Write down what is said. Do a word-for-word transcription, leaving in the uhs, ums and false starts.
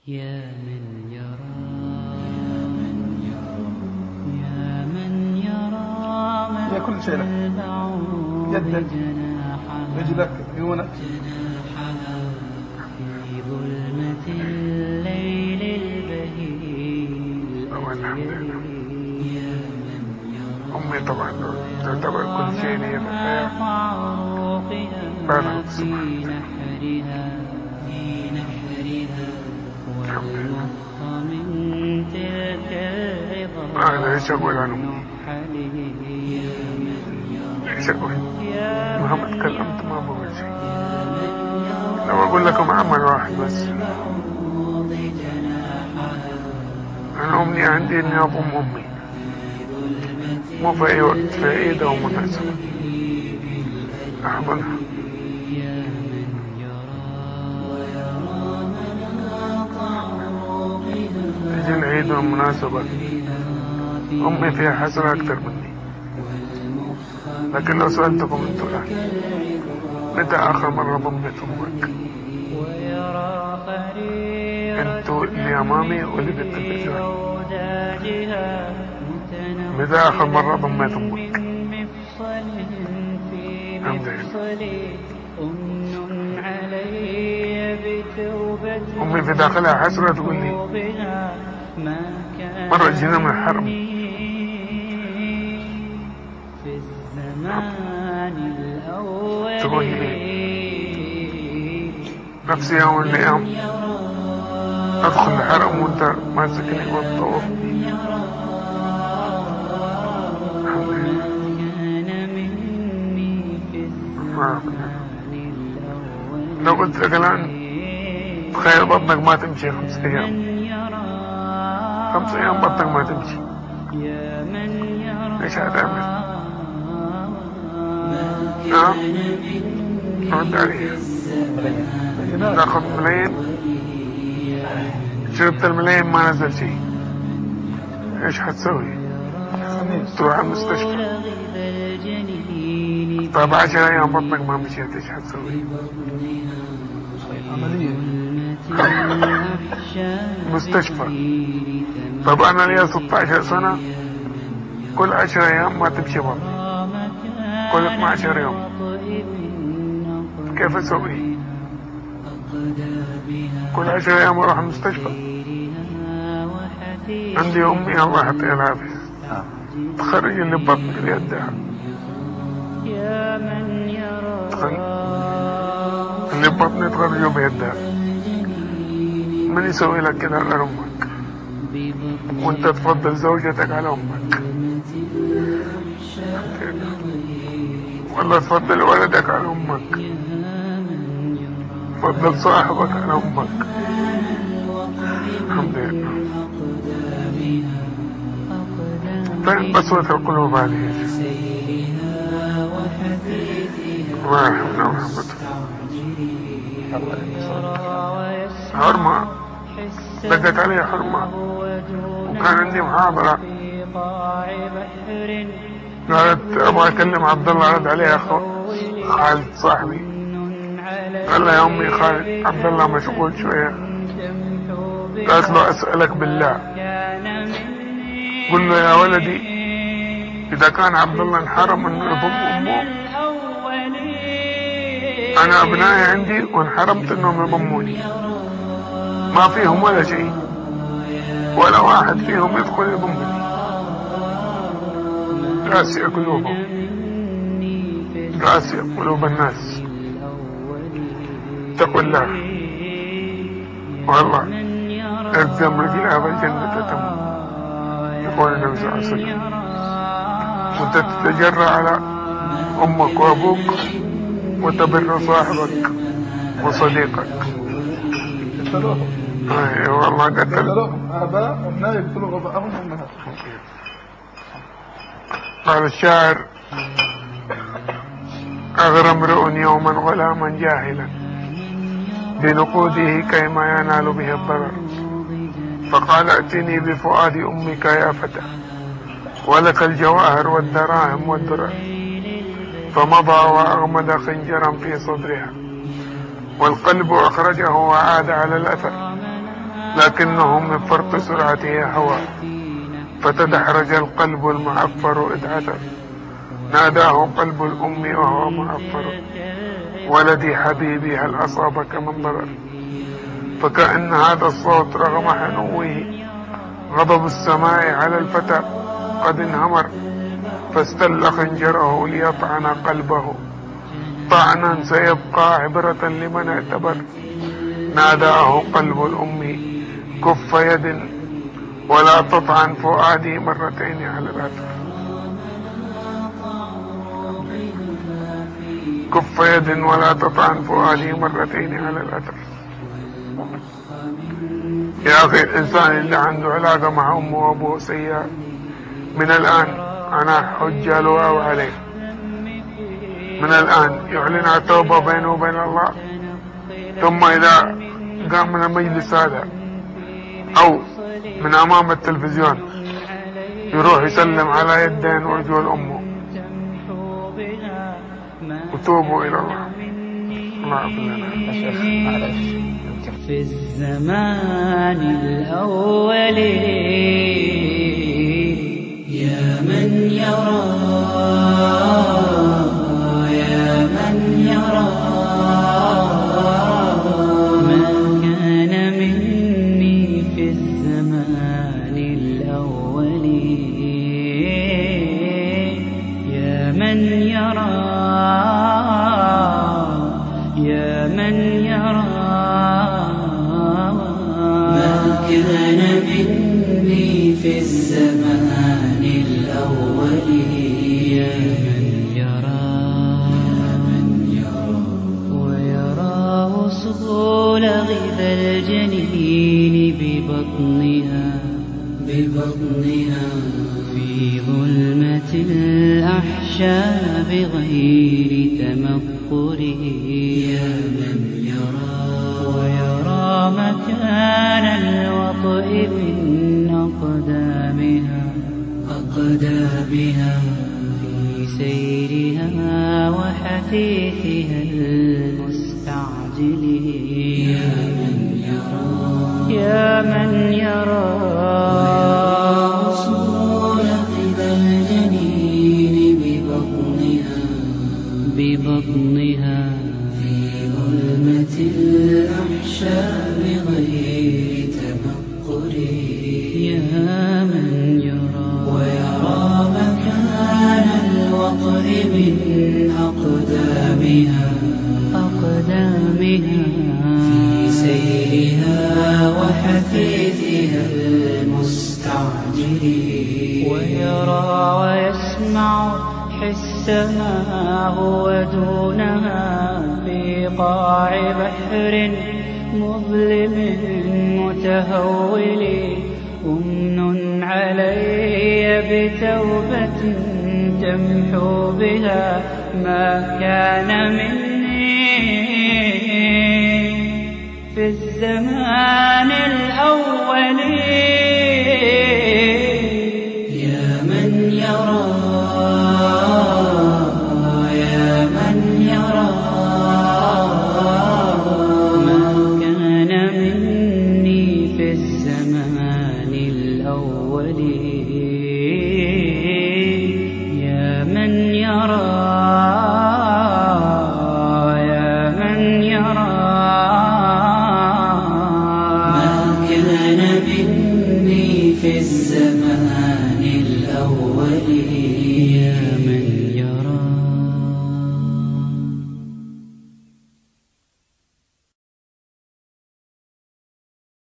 يا من يرى يا من يرى يا كل شيء لك، يدك، رجلك، عيونك، في ظلمة الليل البهيل. أمي طبعا تعتبر كل شيء لي في الحياة بعد الصبح. أنا ليش أقول عن أمي؟ ليش أقول؟ مهما تكلمت ما بقول شيء. لو أقول لكم عمل واحد بس، أنا أمنية عندي إني أضم أمي، مو في أي وقت، في عيد أو مناسبة أحضنها. تجي العيد والمناسبة أمي فيها حسنة أكثر مني. لكن لو سألتكم أنتوا الآن، متى آخر مرة ضمت أمك؟ أنتوا اللي أمامي واللي بالتلفزيون، متى آخر مرة ضميت أمك؟ الحمد لله. أمي في داخلها حسرة تقول لي مرة جينا من الحرم، تقول لي نفس يوم من الأيام أدخل الحرم وأنت ماسكني والطوف. الحمد لله. لو قلت لك الآن تخيل بطنك ما تمشي خمس أيام، خمس أيام بطنك ما تمشي، إيش هتعمل؟ نعم؟ رد عليها. تاخذ ملايين، شربت الملايين ما نزل شيء، إيش هتسوي؟ تروح على المستشفى. طيب عشر أيام بطنك ما مشيت، إيش هتسوي؟ عملية مستشفى. طب أنا لي ستة عشر سنة كل عشر أيام ما تمشي بطني، كل اثني عشر يوم، كيف أسوي؟ كل عشر أيام أروح المستشفى. عندي أمي الله يعطيها العافية تخرج اللي بطني بيدها، اللي بطني تخرجه بيدها. من يسوي لك كده غير أمك؟ وأنت تفضل زوجتك على أمك، والله تفضل ولدك على أمك، تفضل صاحبك على أمك. الحمد لله. فين قسوة القلوب هذه؟ الله يرحمنا ورحمته. حرمة دقت علي حرمة، وكان عندي محاضرة، قالت أبغى أكلم عبد الله، رد عليها خالد صاحبي، قال لها يا أمي خالد عبد الله مشغول شوية. قالت له أسألك بالله، قل له يا ولدي إذا كان عبد الله انحرم إنه يضم أمه، أنا أبنائي عندي وانحرمت إنهم يضموني، ما فيهم ولا شيء، ولا واحد فيهم يدخل يضمني. قاسية قلوبهم، قاسية قلوب الناس. اتقوا الله والله، الزم رجلها بالجنة تموت، يقول النبي صلى الله عليه وسلم. وانت تتجرى على أمك وأبوك وتبر صاحبك وصديقك. اي والله قتلوهم آباء وابناء يقتلوا آباءهم وأمهاتهم. قال الشاعر أغرى امرؤ يوما غلاما جاهلا بنقوده كيما ينال به الضرر، فقال ائتني بفؤاد أمك يا فتى ولك الجواهر والدراهم والدرر، فمضى وأغمد خنجرا في صدرها والقلب أخرجه وعاد على الأثر، لكنه من فرط سرعته هوى، فتدحرج القلب المعفر إذ عثر، ناداه قلب الأم وهو معفر، ولدي حبيبي هل أصابك من ضرر؟ فكأن هذا الصوت رغم حنوه غضب السماء على الفتى قد انهمر، فاستل خنجره ليطعن قلبه طعنا سيبقى عبرة لمن اعتبر، ناداه قلب الأم كف يد ولا تطعن فؤادي مرتين على الأثر، كف يد ولا تطعن فؤادي مرتين على الأثر. يا أخي الإنسان اللي عنده علاقة مع أمه وأبوه سيئة من الآن أنا حج له عليه، من الآن يعلن التوبة بينه وبين الله، ثم إذا قام من المجلس هذا أو من أمام التلفزيون يروح يسلم على يدين ورجول أمه وتوبوا إلى الله. الله يعافينا. في الزمان الأول يا من يرى، يا من يرى ما كان مني في الزمان الأول، يا من يرى، يا من يرى ما كان مني في الزمان الأول، يا من يرى، يا من يرى ويرى وصول غذا الجنين ببطنها، ببطنها في ظلمة الأحشاء بغير تمقر، يا من يرى ويرى مكان الوطئ من أقدامها، أقدامها في سيرها وحثيثها المستعجل، يا من يرى، يا من يرى وصول غذا الجنين ببطنها، ببطنها في ظلمة الأحشاء بغير تمقر، يا من يرى ويرى مكان الوطئ من أقدامها، أقدامها في سيرها وحثيثها المستعجل، ويرى ويسمع حسها هو دونها في قاع بحر مظلم متهول، أمن علي بتوبة تمحو بها ما كان مني في الزمان الأول، يا من يرى، يا من يرى ما كان مني في الزمان الأول، يا من يرى، يا من يرى ما كان مني في الزمان